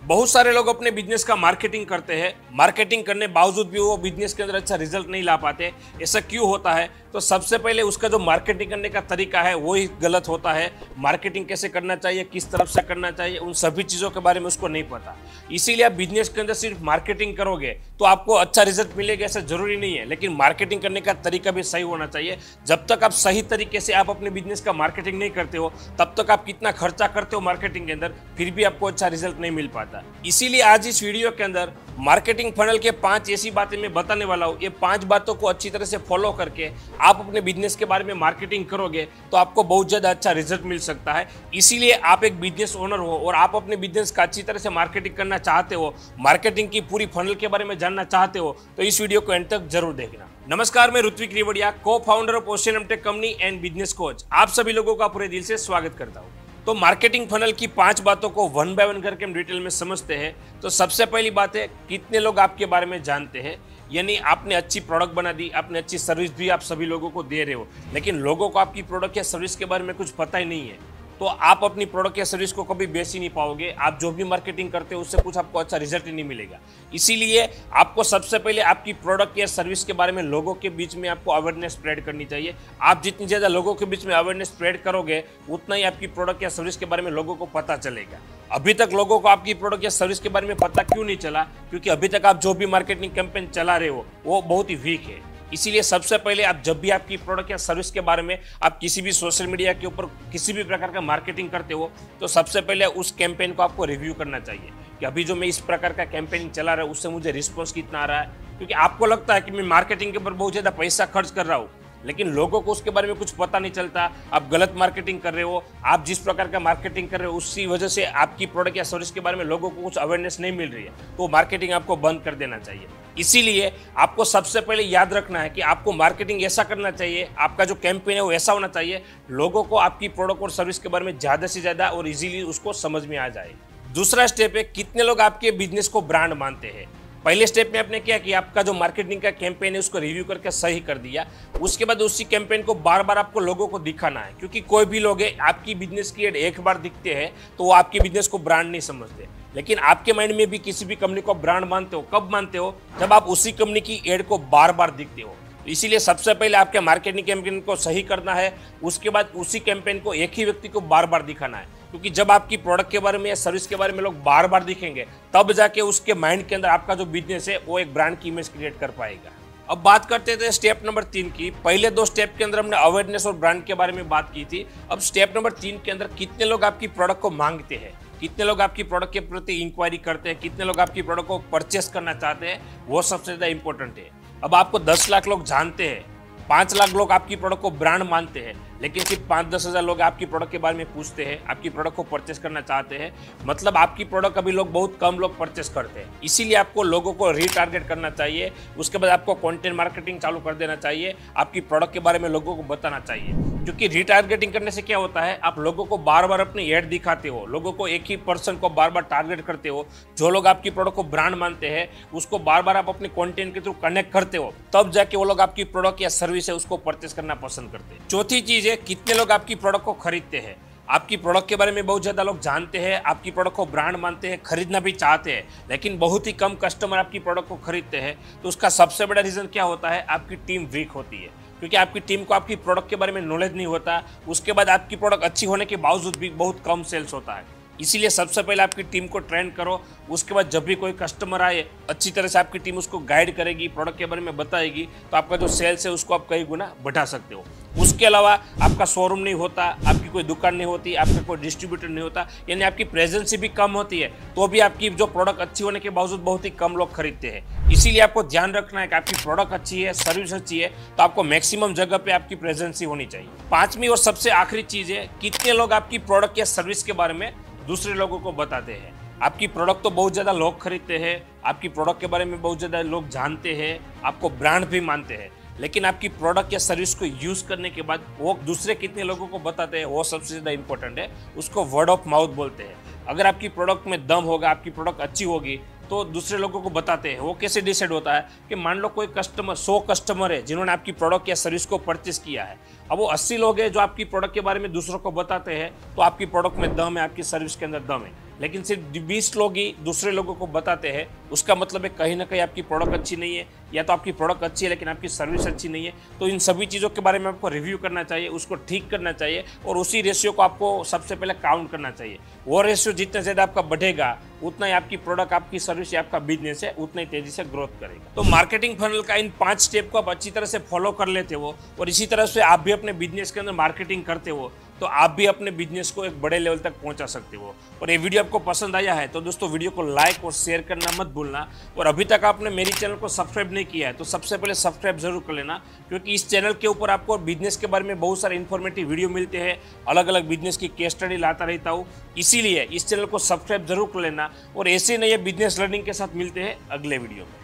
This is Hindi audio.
बहुत सारे लोग अपने बिजनेस का मार्केटिंग करते हैं, मार्केटिंग करने बावजूद भी वो बिजनेस के अंदर अच्छा रिजल्ट नहीं ला पाते। ऐसा क्यों होता है? तो सबसे पहले उसका जो मार्केटिंग करने का तरीका है वो ही गलत होता है। मार्केटिंग कैसे करना चाहिए, किस तरफ से करना चाहिए, उन सभी चीज़ों के बारे में उसको नहीं पता। इसीलिए आप बिजनेस के अंदर सिर्फ मार्केटिंग करोगे तो आपको अच्छा रिजल्ट मिलेगा ऐसा जरूरी नहीं है, लेकिन मार्केटिंग करने का तरीका भी सही होना चाहिए। जब तक आप सही तरीके से आप अपने बिजनेस का मार्केटिंग नहीं करते हो, तब तक आप कितना खर्चा करते हो मार्केटिंग के अंदर, फिर भी आपको अच्छा रिजल्ट नहीं मिल पाता। इसीलिए आज इस वीडियो के अंदर मार्केटिंग फनल के 5 ऐसी बातें मैं बताने वाला हूँ। ये 5 बातों को अच्छी तरह से फॉलो करके आप अपने बिजनेस के बारे में मार्केटिंग करोगे तो आपको बहुत ज़्यादा अच्छा रिजल्ट मिल सकता है। इसीलिए आप एक बिजनेस ओनर हो और आप अपने बिजनेस का अच्छी तरह से मार्केटिंग करना चाहते हो, मार्केटिंग की पूरी फनल के बारे में जानना चाहते हो, तो इस वीडियो को एंड तक जरूर देखना। नमस्कार, मैं Ritvik Rivadiya, co founder of Ocean Emtech company and business coach. आप सभी लोगों का पूरे दिल से स्वागत करता हूँ। तो मार्केटिंग फनल की 5 बातों को वन बाय वन करके हम डिटेल में समझते हैं। तो सबसे पहली बात है, कितने लोग आपके बारे में जानते हैं। यानी आपने अच्छी प्रोडक्ट बना दी, आपने अच्छी सर्विस भी आप सभी लोगों को दे रहे हो, लेकिन लोगों को आपकी प्रोडक्ट या सर्विस के बारे में कुछ पता ही नहीं है, तो आप अपनी प्रोडक्ट या सर्विस को कभी बेच ही नहीं पाओगे। आप जो भी मार्केटिंग करते हो उससे कुछ आपको अच्छा रिजल्ट ही नहीं मिलेगा। इसीलिए आपको सबसे पहले आपकी प्रोडक्ट या सर्विस के बारे में लोगों के बीच में आपको अवेयरनेस स्प्रेड करनी चाहिए। आप जितनी ज़्यादा लोगों के बीच में अवेयरनेस स्प्रेड करोगे, उतना ही आपकी प्रोडक्ट या सर्विस के बारे में लोगों को पता चलेगा। अभी तक लोगों को आपकी प्रोडक्ट या सर्विस के बारे में पता क्यों नहीं चला? क्योंकि अभी तक आप जो भी मार्केटिंग कैंपेन चला रहे हो वो बहुत ही वीक है। इसीलिए सबसे पहले आप जब भी आपकी प्रोडक्ट या सर्विस के बारे में आप किसी भी सोशल मीडिया के ऊपर किसी भी प्रकार का मार्केटिंग करते हो, तो सबसे पहले उस कैंपेन को आपको रिव्यू करना चाहिए कि अभी जो मैं इस प्रकार का कैंपेन चला रहा हूँ उससे मुझे रिस्पॉन्स कितना आ रहा है। क्योंकि आपको लगता है कि मैं मार्केटिंग के ऊपर बहुत ज़्यादा पैसा खर्च कर रहा हूँ, लेकिन लोगों को उसके बारे में कुछ पता नहीं चलता। आप गलत मार्केटिंग कर रहे हो। आप जिस प्रकार का मार्केटिंग कर रहे हो उसी वजह से आपकी प्रोडक्ट या सर्विस के बारे में लोगों को कुछ अवेयरनेस नहीं मिल रही है, तो मार्केटिंग आपको बंद कर देना चाहिए। इसीलिए आपको सबसे पहले याद रखना है कि आपको मार्केटिंग ऐसा करना चाहिए, आपका जो कैंपेन है वो ऐसा होना चाहिए, लोगों को आपकी प्रोडक्ट और सर्विस के बारे में ज़्यादा से ज़्यादा और इजीली उसको समझ में आ जाए। दूसरा स्टेप है, कितने लोग आपके बिजनेस को ब्रांड मानते हैं। पहले स्टेप में आपने क्या कि आपका जो मार्केटिंग का कैंपेन है उसको रिव्यू करके सही कर दिया। उसके बाद उसी कैंपेन को बार बार आपको लोगों को दिखाना है, क्योंकि कोई भी लोग आपकी बिजनेस की एड एक बार दिखते हैं तो वो आपके बिजनेस को ब्रांड नहीं समझते। लेकिन आपके माइंड में भी किसी भी कंपनी को ब्रांड मानते हो, कब मानते हो? जब आप उसी कंपनी की एड को बार बार दिखते हो। इसीलिए सबसे पहले आपके मार्केटिंग कैंपेन को सही करना है। उसके बाद उसी कैंपेन को एक ही व्यक्ति को बार बार दिखाना है, क्योंकि जब आपकी प्रोडक्ट के बारे में या सर्विस के बारे में लोग बार बार दिखेंगे, तब जाके उसके माइंड के अंदर आपका जो बिजनेस है वो एक ब्रांड की इमेज क्रिएट कर पाएगा। अब बात करते थे स्टेप नंबर 3 की। पहले 2 स्टेप के अंदर हमने अवेयरनेस और ब्रांड के बारे में बात की थी। अब स्टेप नंबर 3 के अंदर कितने लोग आपकी प्रोडक्ट को मांगते हैं, कितने लोग आपकी प्रोडक्ट के प्रति इंक्वायरी करते हैं, कितने लोग आपकी प्रोडक्ट को परचेस करना चाहते हैं, वो सबसे ज़्यादा इंपॉर्टेंट है। अब आपको 10 लाख लोग जानते हैं, 5 लाख लोग आपकी प्रोडक्ट को ब्रांड मानते हैं, लेकिन सिर्फ 5-10 हज़ार लोग आपकी प्रोडक्ट के बारे में पूछते हैं, आपकी प्रोडक्ट को परचेस करना चाहते हैं। मतलब आपकी प्रोडक्ट अभी लोग बहुत कम लोग परचेस करते हैं। इसीलिए आपको लोगों को रीटारगेट करना चाहिए। उसके बाद आपको कंटेंट मार्केटिंग चालू कर देना चाहिए, आपकी प्रोडक्ट के बारे में लोगों को बताना चाहिए। क्योंकि रीटारगेटिंग करने से क्या होता है, आप लोगों को बार बार अपनी एड दिखाते हो, लोगों को एक ही पर्सन को बार बार टारगेट करते हो। जो लोग आपकी प्रोडक्ट को ब्रांड मानते हैं उसको बार बार आप अपने कंटेंट के थ्रू कनेक्ट करते हो, तब जाके वो लोग आपकी प्रोडक्ट या सर्विस है उसको परचेस करना पसंद करते हैं। चौथी चीज है, कितने लोग आपकी प्रोडक्ट को खरीदते हैं। आपकी प्रोडक्ट के बारे में बहुत ज़्यादा लोग जानते हैं, आपकी प्रोडक्ट को ब्रांड मानते हैं, खरीदना भी चाहते हैं, लेकिन बहुत ही कम कस्टमर आपकी प्रोडक्ट को खरीदते हैं। तो उसका सबसे बड़ा रीज़न क्या होता है? आपकी टीम वीक होती है, क्योंकि आपकी टीम को आपकी प्रोडक्ट के बारे में नॉलेज नहीं होता। उसके बाद आपकी प्रोडक्ट अच्छी होने के बावजूद भी बहुत कम सेल्स होता है। इसीलिए सबसे पहले आपकी टीम को ट्रेन करो। उसके बाद जब भी कोई कस्टमर आए, अच्छी तरह से आपकी टीम उसको गाइड करेगी, प्रोडक्ट के बारे में बताएगी, तो आपका जो सेल्स है उसको आप कई गुना बढ़ा सकते हो। उसके अलावा आपका शोरूम नहीं होता, आपकी कोई दुकान नहीं होती, आपका कोई डिस्ट्रीब्यूटर नहीं होता, यानी आपकी प्रेजेंस भी कम होती है, तो भी आपकी जो प्रोडक्ट अच्छी होने के बावजूद बहुत ही कम लोग खरीदते हैं। इसीलिए आपको ध्यान रखना है कि आपकी प्रोडक्ट अच्छी है, सर्विस अच्छी है, तो आपको मैक्सिमम जगह पे आपकी प्रेजेंस होनी चाहिए। 5वीं और सबसे आखिरी चीज़ है, कितने लोग आपकी प्रोडक्ट या सर्विस के बारे में दूसरे लोगों को बताते हैं। आपकी प्रोडक्ट तो बहुत ज़्यादा लोग खरीदते हैं, आपकी प्रोडक्ट के बारे में बहुत ज़्यादा लोग जानते हैं, आपको ब्रांड भी मानते हैं, लेकिन आपकी प्रोडक्ट या सर्विस को यूज़ करने के बाद वो दूसरे कितने लोगों को बताते हैं, वो सबसे ज़्यादा इंपॉर्टेंट है। उसको वर्ड ऑफ माउथ बोलते हैं। अगर आपकी प्रोडक्ट में दम होगा, आपकी प्रोडक्ट अच्छी होगी, तो दूसरे लोगों को बताते हैं। वो कैसे डिसाइड होता है कि मान लो कोई कस्टमर 100 कस्टमर है जिन्होंने आपकी प्रोडक्ट या सर्विस को परचेस किया है, अब वो 80 लोग हैं जो आपकी प्रोडक्ट के बारे में दूसरों को बताते हैं, तो आपकी प्रोडक्ट में दम है, आपकी सर्विस के अंदर दम है। लेकिन सिर्फ 20 लोग ही दूसरे लोगों को बताते हैं, उसका मतलब है कहीं ना कहीं आपकी प्रोडक्ट अच्छी नहीं है, या तो आपकी प्रोडक्ट अच्छी है लेकिन आपकी सर्विस अच्छी नहीं है। तो इन सभी चीज़ों के बारे में आपको रिव्यू करना चाहिए, उसको ठीक करना चाहिए और उसी रेशियो को आपको सबसे पहले काउंट करना चाहिए। वो रेशियो जितना ज़्यादा आपका बढ़ेगा उतना ही आपकी प्रोडक्ट, आपकी सर्विस या आपका बिजनेस है उतना ही तेजी से ग्रोथ करेगा। तो मार्केटिंग फनल का इन 5 स्टेप को आप अच्छी तरह से फॉलो कर लेते हो और इसी तरह से आप भी अपने बिजनेस के अंदर मार्केटिंग करते हो, तो आप भी अपने बिजनेस को एक बड़े लेवल तक पहुंचा सकते हो। और ये वीडियो आपको पसंद आया है तो दोस्तों वीडियो को लाइक और शेयर करना मत भूलना। और अभी तक आपने मेरी चैनल को सब्सक्राइब नहीं किया है तो सबसे पहले सब्सक्राइब जरूर कर लेना, क्योंकि इस चैनल के ऊपर आपको बिजनेस के बारे में बहुत सारे इन्फॉर्मेटिव वीडियो मिलते हैं, अलग अलग बिजनेस की केस स्टडी लाता रहता हूँ। इसीलिए इस चैनल को सब्सक्राइब जरूर कर लेना और ऐसे नए बिजनेस लर्निंग के साथ मिलते हैं अगले वीडियो में।